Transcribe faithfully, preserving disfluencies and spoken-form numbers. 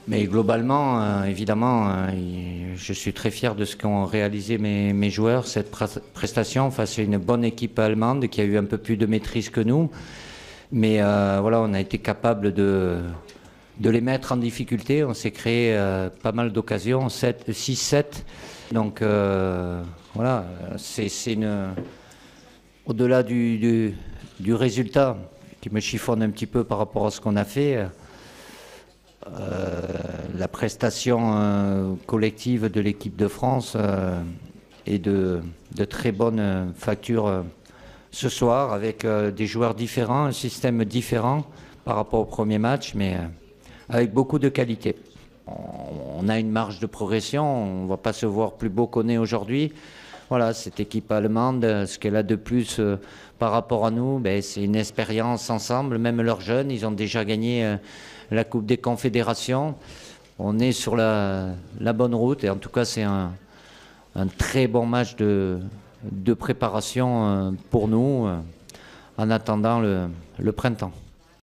Mais globalement, euh, évidemment, euh, je suis très fier de ce qu'ont réalisé mes, mes joueurs, cette prestation face à une bonne équipe allemande qui a eu un peu plus de maîtrise que nous. Mais euh, voilà, on a été capable de, de les mettre en difficulté. On s'est créé euh, pas mal d'occasions, six sept. Donc euh, voilà, c'est une... Au-delà du, du, du résultat qui me chiffonne un petit peu par rapport à ce qu'on a fait, Euh, la prestation euh, collective de l'équipe de France euh, est de, de très bonne facture euh, ce soir, avec euh, des joueurs différents, un système différent par rapport au premier match, mais euh, avec beaucoup de qualité. On, on a une marge de progression, on ne va pas se voir plus beau qu'on est aujourd'hui. Voilà, cette équipe allemande, ce qu'elle a de plus euh, par rapport à nous, ben, c'est une expérience ensemble. Même leurs jeunes, ils ont déjà gagné euh, la Coupe des Confédérations. On est sur la, la bonne route et en tout cas, c'est un, un très bon match de, de préparation euh, pour nous euh, en attendant le, le printemps.